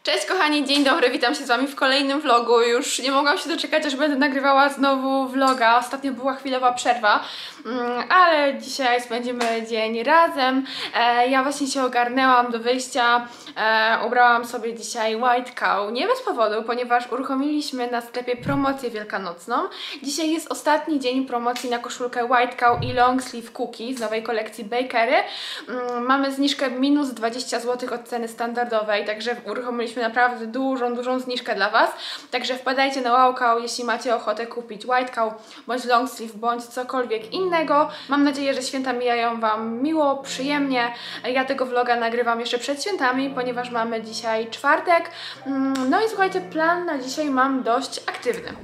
Cześć kochani, dzień dobry, witam się z wami w kolejnym vlogu. Już nie mogłam się doczekać, aż będę nagrywała znowu vloga. Ostatnio była chwilowa przerwa, ale dzisiaj spędzimy dzień razem. Ja właśnie się ogarnęłam do wyjścia, ubrałam sobie dzisiaj White Cow. Nie bez powodu, ponieważ uruchomiliśmy na sklepie promocję wielkanocną. Dzisiaj jest ostatni dzień promocji na koszulkę White Cow i Long Sleeve Cookie z nowej kolekcji Bakery. Mamy zniżkę minus 20 zł od ceny standardowej, także uruchomiliśmy naprawdę dużą zniżkę dla Was. Także wpadajcie na Wow Cow, jeśli macie ochotę kupić White Cow, bądź Long Sleeve, bądź cokolwiek innego. Mam nadzieję, że święta mijają Wam miło, przyjemnie. Ja tego vloga nagrywam jeszcze przed świętami, ponieważ mamy dzisiaj czwartek. No i słuchajcie, plan na dzisiaj mam dość aktywny.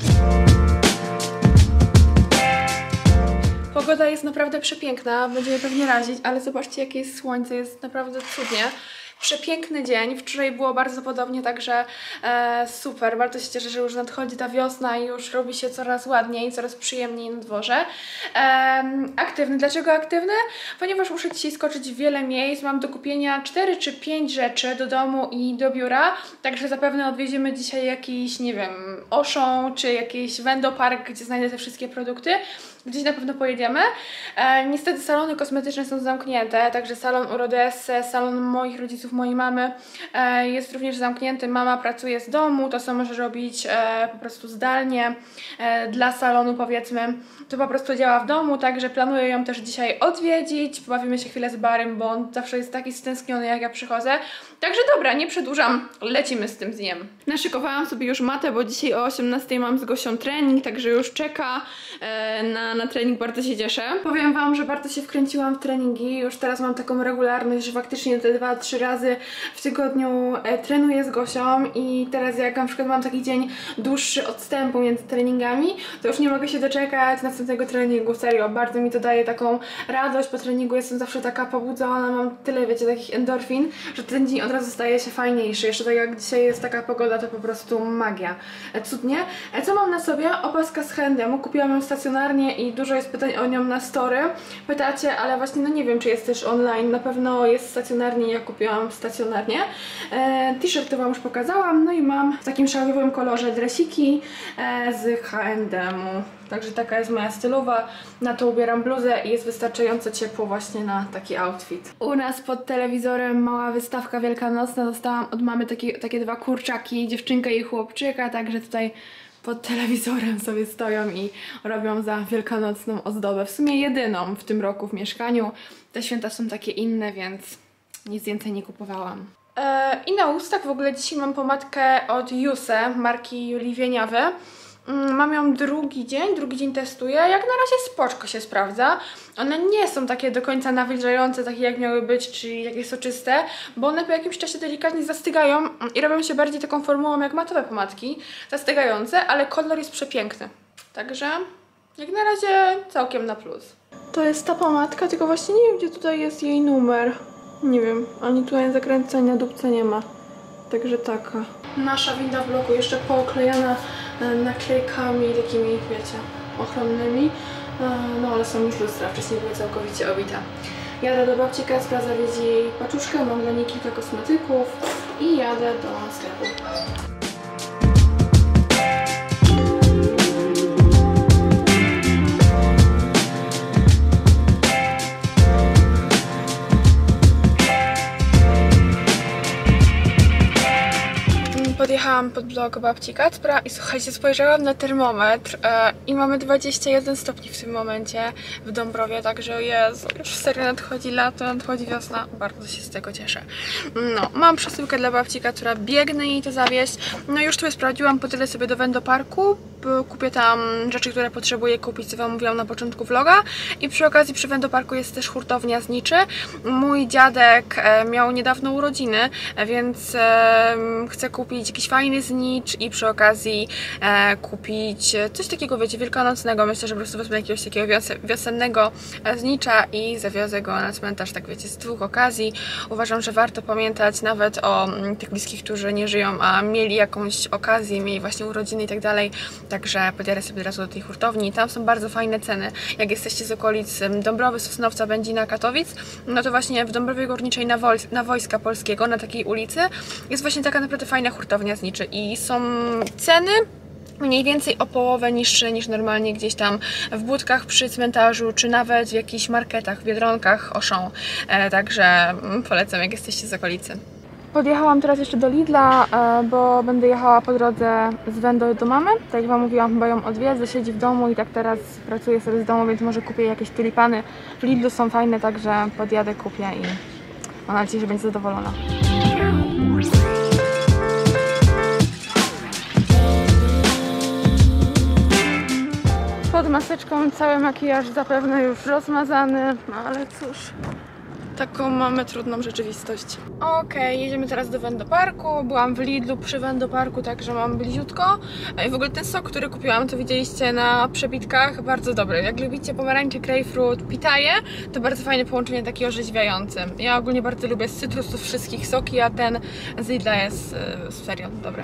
Pogoda jest naprawdę przepiękna, będzie je pewnie razić, ale zobaczcie, jakie jest słońce, jest naprawdę cudnie. Przepiękny dzień, wczoraj było bardzo podobnie, także super, bardzo się cieszę, że już nadchodzi ta wiosna i już robi się coraz ładniej, coraz przyjemniej na dworze. Aktywny, dlaczego aktywny? Ponieważ muszę dzisiaj skoczyć w wiele miejsc, mam do kupienia 4 czy 5 rzeczy do domu i do biura, także zapewne odwiedzimy dzisiaj jakiś, nie wiem, Auchan czy jakiś Wendopark, gdzie znajdę te wszystkie produkty. Gdzieś na pewno pojedziemy. Niestety salony kosmetyczne są zamknięte, także salon Urodesse, salon moich rodziców, mojej mamy jest również zamknięty. Mama pracuje z domu, to co może robić po prostu zdalnie dla salonu, powiedzmy, to po prostu działa w domu, także planuję ją też dzisiaj odwiedzić. Pobawimy się chwilę z Barym, bo on zawsze jest taki stęskniony, jak ja przychodzę. Także dobra, nie przedłużam, lecimy z tym dniem. Naszykowałam sobie już matę, bo dzisiaj o 18 mam z Gosią trening, także już czeka na trening, bardzo się cieszę. Powiem Wam, że bardzo się wkręciłam w treningi, już teraz mam taką regularność, że faktycznie te 2-3 razy w tygodniu trenuję z Gosią i teraz jak na przykład mam taki dzień dłuższy odstępu między treningami, to już nie mogę się doczekać następnego treningu, serio, bardzo mi to daje taką radość, po treningu jestem zawsze taka pobudzona, mam tyle, wiecie, takich endorfin, że ten dzień od razu staje się fajniejszy, jeszcze tak jak dzisiaj jest taka pogoda, to po prostu magia. Cudnie. Co mam na sobie? Opaska z H&M, kupiłam ją stacjonarnie i dużo jest pytań o nią na story. Pytacie, ale właśnie no nie wiem, czy jest też online, na pewno jest stacjonarnie, ja kupiłam stacjonarnie. T-shirt to Wam już pokazałam, no i mam w takim szalowym kolorze dresiki z H&M-u. Także taka jest moja stylowa, na to ubieram bluzę i jest wystarczająco ciepło właśnie na taki outfit. U nas pod telewizorem mała wystawka wielkanocna, dostałam od mamy takie dwa kurczaki, dziewczynkę i chłopczyka, także tutaj pod telewizorem sobie stoją i robią za wielkanocną ozdobę. W sumie jedyną w tym roku w mieszkaniu. Te święta są takie inne, więc nic więcej nie kupowałam. I na ustach w ogóle dzisiaj mam pomadkę od Juice, marki Julii Wieniawy. Mam ją drugi dzień testuję, jak na razie spoczko się sprawdza. One nie są takie do końca nawilżające, takie jak miały być, czyli takie soczyste, bo one po jakimś czasie delikatnie zastygają i robią się bardziej taką formułą jak matowe pomadki, zastygające, ale kolor jest przepiękny. Także jak na razie całkiem na plus. To jest ta pomadka, tylko właśnie nie wiem, gdzie tutaj jest jej numer. Nie wiem, ani tutaj zakręcenia, dupca nie ma. Także taka. Nasza winda w bloku jeszcze pooklejana naklejkami takimi, wiecie, ochronnymi. No ale są już lustra, wcześniej były całkowicie obite. Jadę do babci Kacpra zawieźć jej paczuszkę, mam dla niej kilka kosmetyków i jadę do sklepu. Podjechałam pod blok babci Kacpra i słuchajcie, spojrzałam na termometr i mamy 21 stopni w tym momencie w Dąbrowie, także Jezu, już serio nadchodzi lato, nadchodzi wiosna, bardzo się z tego cieszę. No, mam przesyłkę dla babci Kacpra, biegnę jej to zawieźć, no już tu sprawdziłam, potyle sobie do Wendoparku, kupię tam rzeczy, które potrzebuję kupić, co Wam mówiłam na początku vloga i przy okazji przy Wendoparku jest też hurtownia Zniczy. Mój dziadek miał niedawno urodziny, więc chcę kupić kupić jakiś fajny znicz i przy okazji kupić coś takiego, wiecie, wielkanocnego. Myślę, że po prostu wezmę jakiegoś takiego wiosennego znicza i zawiozę go na cmentarz, tak wiecie, z dwóch okazji. Uważam, że warto pamiętać nawet o tych bliskich, którzy nie żyją, a mieli jakąś okazję, mieli właśnie urodziny i tak dalej. Także podjadę sobie od razu do tej hurtowni. Tam są bardzo fajne ceny. Jak jesteście z okolic Dąbrowy, Sosnowca, Będzina, Katowic, no to właśnie w Dąbrowie Górniczej na Wojska Polskiego, na takiej ulicy, jest właśnie taka naprawdę fajna hurtownia zniczy i są ceny mniej więcej o połowę niższe niż normalnie gdzieś tam w budkach przy cmentarzu, czy nawet w jakichś marketach, w Biedronkach, Auchan. Także polecam, jak jesteście z okolicy. Podjechałam teraz jeszcze do Lidla, bo będę jechała po drodze z Wendo do mamy. Tak jak wam mówiłam, chyba ją odwiedzę, siedzi w domu i tak teraz pracuję sobie z domu, więc może kupię jakieś tulipany. W Lidlu są fajne, także podjadę, kupię i mam nadzieję, że będzie zadowolona. Pod maseczką cały makijaż zapewne już rozmazany, no ale cóż, taką mamy trudną rzeczywistość. Okej, jedziemy teraz do Wendo Parku. Byłam w Lidlu przy Wendo Parku, także mam bliziutko. I w ogóle ten sok, który kupiłam, to widzieliście na przebitkach, bardzo dobry. Jak lubicie pomarańcze, grapefruit, pitaje, to bardzo fajne połączenie, takie orzeźwiające. Ja ogólnie bardzo lubię z cytrusów wszystkich soki, a ten z Lidla jest serio dobry.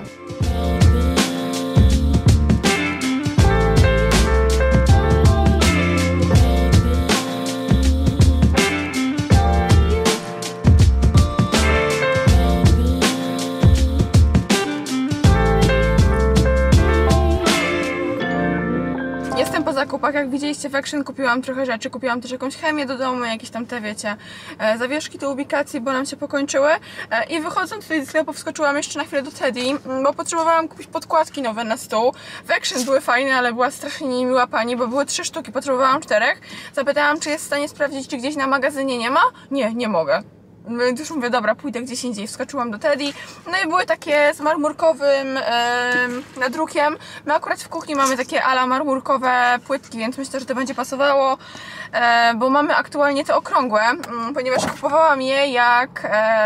Jestem po zakupach, jak widzieliście w Action kupiłam trochę rzeczy, kupiłam też jakąś chemię do domu, jakieś tam te, wiecie, zawieszki do ubikacji, bo nam się pokończyły i wychodząc tutaj z sklepu wskoczyłam jeszcze na chwilę do Teddy, bo potrzebowałam kupić podkładki nowe na stół. W Action były fajne, ale była strasznie niemiła pani, bo były 3 sztuki, potrzebowałam 4. Zapytałam, czy jest w stanie sprawdzić, czy gdzieś na magazynie nie ma? Nie, nie mogę. Więc już mówię, dobra, pójdę gdzieś indziej. Wskoczyłam do Teddy. No i były takie z marmurkowym nadrukiem. My akurat w kuchni mamy takie ala marmurkowe płytki, więc myślę, że to będzie pasowało, bo mamy aktualnie te okrągłe, ponieważ kupowałam je jak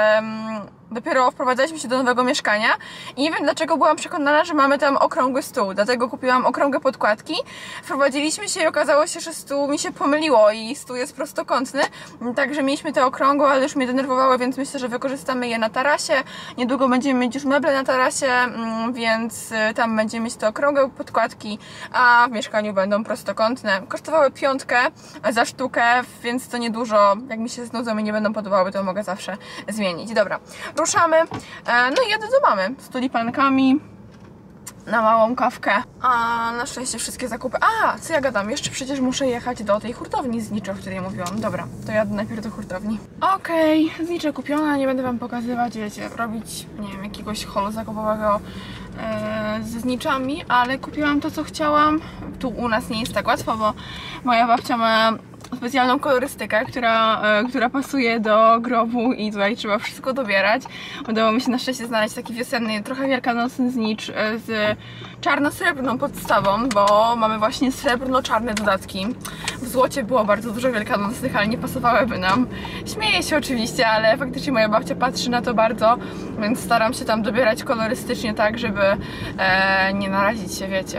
dopiero wprowadzaliśmy się do nowego mieszkania i nie wiem dlaczego byłam przekonana, że mamy tam okrągły stół, dlatego kupiłam okrągłe podkładki. Wprowadziliśmy się i okazało się, że stół mi się pomyliło i stół jest prostokątny, także mieliśmy te okrągłe, ale już mnie denerwowały, więc myślę, że wykorzystamy je na tarasie. Niedługo będziemy mieć już meble na tarasie, więc tam będziemy mieć te okrągłe podkładki, a w mieszkaniu będą prostokątne. Kosztowały 5 za sztukę, więc to niedużo. Jak mi się znudzą i nie będą podobały, to mogę zawsze zmienić. Dobra. Ruszamy, no i jadę do mamy z tulipankami na małą kawkę, a na szczęście wszystkie zakupy. A, co ja gadam, jeszcze przecież muszę jechać do tej hurtowni zniczy, o której mówiłam. Dobra, to jadę najpierw do hurtowni. Okej, znicze kupione, nie będę wam pokazywać, wiecie, robić, nie wiem, jakiegoś holu zakupowego ze zniczami, ale kupiłam to, co chciałam. Tu u nas nie jest tak łatwo, bo moja babcia ma specjalną kolorystykę, która pasuje do grobu i tutaj trzeba wszystko dobierać. Udało mi się na szczęście znaleźć taki wiosenny, trochę wielkanocny znicz z czarno-srebrną podstawą, bo mamy właśnie srebrno-czarne dodatki. W złocie było bardzo dużo wielkanocnych, ale nie pasowałyby nam. Śmieję się oczywiście, ale faktycznie moja babcia patrzy na to bardzo, więc staram się tam dobierać kolorystycznie tak, żeby nie narazić się, wiecie,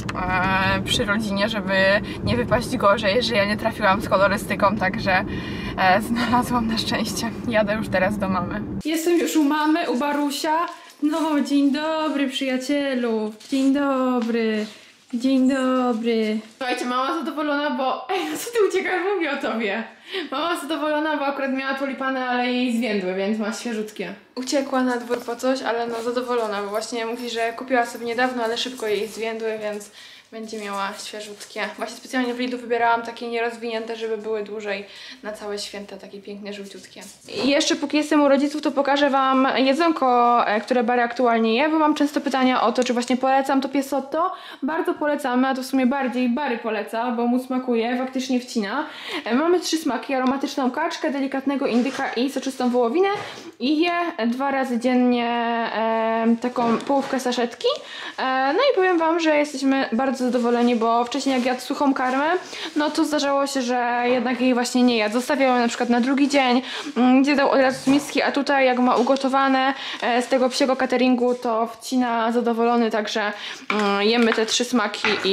przy rodzinie, żeby nie wypaść gorzej, że ja nie trafiłam z kolorystyką, także znalazłam na szczęście. Jadę już teraz do mamy. Jestem już u mamy, u Barusia. No, dzień dobry przyjacielu, dzień dobry. Dzień dobry. Słuchajcie, mama zadowolona, bo... Ej, no co ty uciekasz? Mówię o tobie. Mama zadowolona, bo akurat miała tulipany, ale jej zwiędły, więc ma świeżutkie. Uciekła na dwór po coś, ale no zadowolona, bo właśnie mówi, że kupiła sobie niedawno, ale szybko jej zwiędły, więc będzie miała świeżutkie. Właśnie specjalnie w Lidlu wybierałam takie nierozwinięte, żeby były dłużej na całe święta, takie piękne, żółciutkie. I jeszcze póki jestem u rodziców, to pokażę wam jedzonko, które Bary aktualnie je, bo mam często pytania o to, czy właśnie polecam to piesotto. Bardzo polecamy, a to w sumie bardziej Bary poleca, bo mu smakuje, faktycznie wcina. Mamy 3 smaki, aromatyczną kaczkę, delikatnego indyka i soczystą wołowinę i je 2 razy dziennie taką połówkę saszetki. No i powiem wam, że jesteśmy bardzo bardzo zadowoleni, bo wcześniej jak jadł suchą karmę, no to zdarzało się, że jednak jej właśnie nie jadł. Zostawiał ją na przykład na drugi dzień, gdzie dał od razu z miski, a tutaj jak ma ugotowane z tego psiego cateringu, to wcina zadowolony, także jemy te 3 smaki i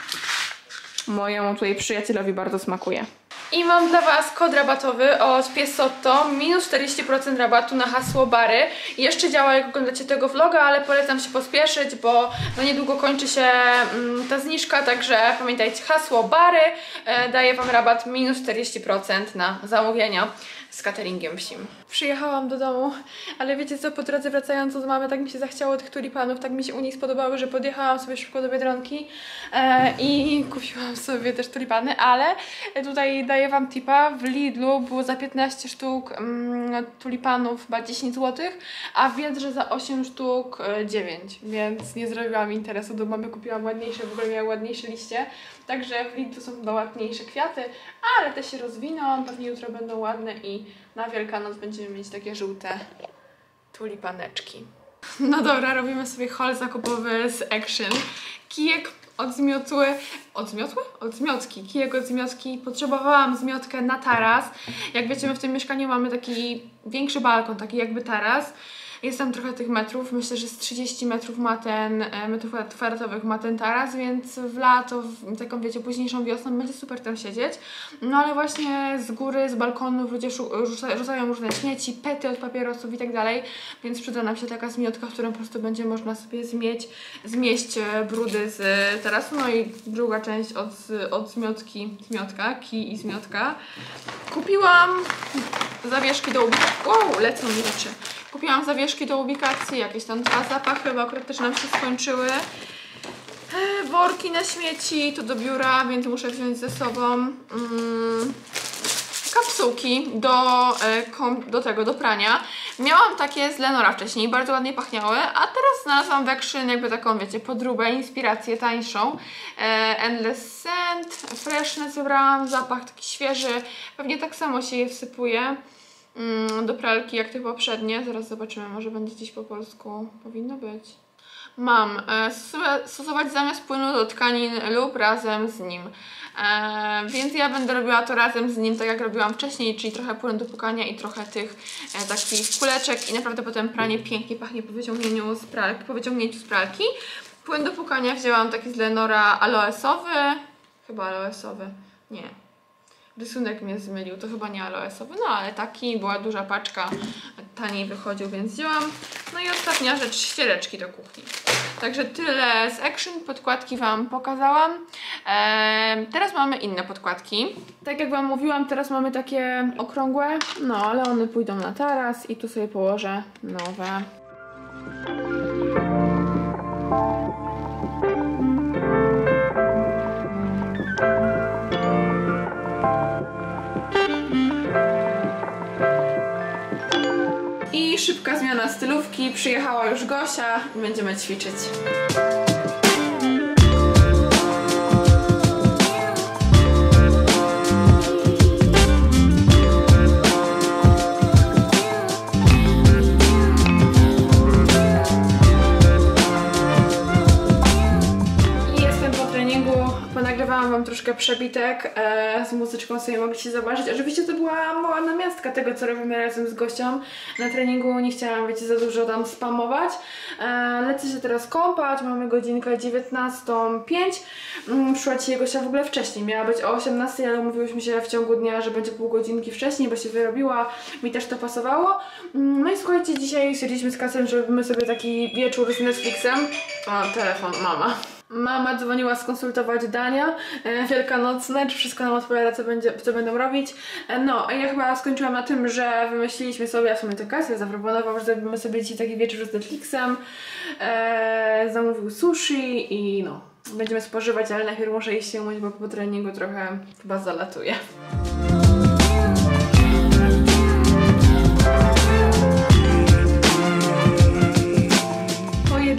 mojemu tutaj przyjacielowi bardzo smakuje. I mam dla Was kod rabatowy od Piesotto, minus 40% rabatu na hasło bary. Jeszcze działa, jak oglądacie tego vloga, ale polecam się pospieszyć, bo no niedługo kończy się ta zniżka, także pamiętajcie, hasło bary daje Wam rabat minus 40% na zamówienia z cateringiem psim. Przyjechałam do domu, ale wiecie co, po drodze wracając od mamy, tak mi się zachciało tych tulipanów, tak mi się u nich spodobały, że podjechałam sobie szybko do Biedronki i kupiłam sobie też tulipany, ale tutaj daję Wam tipa, w Lidlu było za 15 sztuk tulipanów chyba 10 zł, a w Biedrze za 8 sztuk 9, więc nie zrobiłam interesu, do mamy kupiłam ładniejsze, w ogóle miały ładniejsze liście, także w Lidlu są chyba ładniejsze kwiaty, ale te się rozwiną, pewnie jutro będą ładne i na Wielkanoc będziemy mieć takie żółte tulipaneczki. No dobra, robimy sobie haul zakupowy z Action. Kijek od zmiotki. Kijek od zmiotki. Potrzebowałam zmiotkę na taras. Jak wiecie, my w tym mieszkaniu mamy taki większy balkon, taki jakby taras. Jest tam trochę tych metrów, myślę, że z 30 metrów ma metrów kwadratowych ma ten taras, więc w lato, w taką wiecie, późniejszą wiosną będzie super tam siedzieć. No ale właśnie z góry, z balkonów ludzie rzucają różne śmieci, pety od papierosów i tak dalej, więc przyda nam się taka zmiotka, w którą po prostu będzie można sobie zmieść brudy z tarasu. No i druga część od zmiotki, kij i zmiotka. Kupiłam zawieszki do ubikacji. Wow, lecą mi rzeczy. Kupiłam zawieszki do ubikacji, jakieś tam 2 zapachy, bo akurat też nam się skończyły. Worki na śmieci, to do biura, więc muszę wziąć ze sobą. Kapsułki do prania. Miałam takie z Lenora wcześniej, bardzo ładnie pachniały, a teraz znalazłam w Action jakby taką, wiecie, podróbę, inspirację tańszą. Endless Scent, Freshness wybrałam, zapach taki świeży, pewnie tak samo się je wsypuje do pralki jak te poprzednie. Zaraz zobaczymy, może będzie gdzieś po polsku. Powinno być. Mam stosować zamiast płynu do tkanin lub razem z nim. Więc ja będę robiła to razem z nim, tak jak robiłam wcześniej, czyli trochę płynu do płukania i trochę tych takich kuleczek i naprawdę potem pranie pięknie pachnie po wyciągnięciu z pralki. Płyn do płukania wzięłam taki z Lenora aloesowy. Chyba aloesowy. Nie. Rysunek mnie zmylił, to chyba nie aloesowy, no ale taki, była duża paczka, taniej wychodził, więc wzięłam. No i ostatnia rzecz, ściereczki do kuchni. Także tyle z Action, podkładki Wam pokazałam. Teraz mamy inne podkładki. Tak jak Wam mówiłam, teraz mamy takie okrągłe, no ale one pójdą na taras i tu sobie położę nowe. I szybka zmiana stylówki, przyjechała już Gosia i będziemy ćwiczyć. Nagrywałam Wam troszkę przebitek, z muzyczką sobie mogliście zobaczyć. Oczywiście to była mała namiastka tego, co robimy razem z Gosią. Na treningu nie chciałam, wiecie, za dużo tam spamować. Lecę się teraz kąpać, mamy godzinkę 19:05. Przyszła dzisiaj Gosia w ogóle wcześniej, miała być o 18:00, ale umówiłyśmy się w ciągu dnia, że będzie pół godzinki wcześniej, bo się wyrobiła, mi też to pasowało. No i słuchajcie, dzisiaj stwierdziliśmy z Kasem, że robimy sobie taki wieczór z Netflixem. O, telefon, mama. Mama dzwoniła skonsultować dania wielkanocne, czy wszystko nam odpowiada, co będą robić. No, a ja chyba skończyłam na tym, że wymyśliliśmy sobie, a w sumie to Kasia zaproponował, że zrobimy sobie dzisiaj taki wieczór z Netflixem. Zamówił sushi i no, będziemy spożywać, ale najpierw muszę iść się umyć, bo po treningu trochę chyba zalatuję.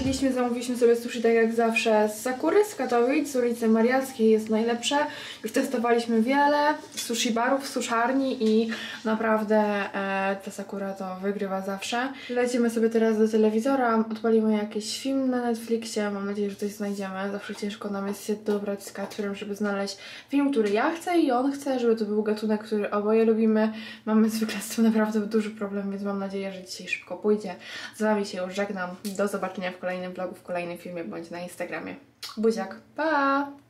zamówiliśmy sobie sushi tak jak zawsze z Sakury, z Katowic, z ulicy Mariackiej, jest najlepsze. Już testowaliśmy wiele sushi barów, suszarni i naprawdę ta Sakura to wygrywa zawsze. Lecimy sobie teraz do telewizora, odpalimy jakiś film na Netflixie, mam nadzieję, że coś znajdziemy. Zawsze ciężko nam jest się dobrać z Kacperem, żeby znaleźć film, który ja chcę i on chce, żeby to był gatunek, który oboje lubimy. Mamy zwykle z tym naprawdę duży problem, więc mam nadzieję, że dzisiaj szybko pójdzie. Z Wami się już żegnam. Do zobaczenia w kolejnym vlogu, w kolejnym filmie bądź na Instagramie. Buziak, pa!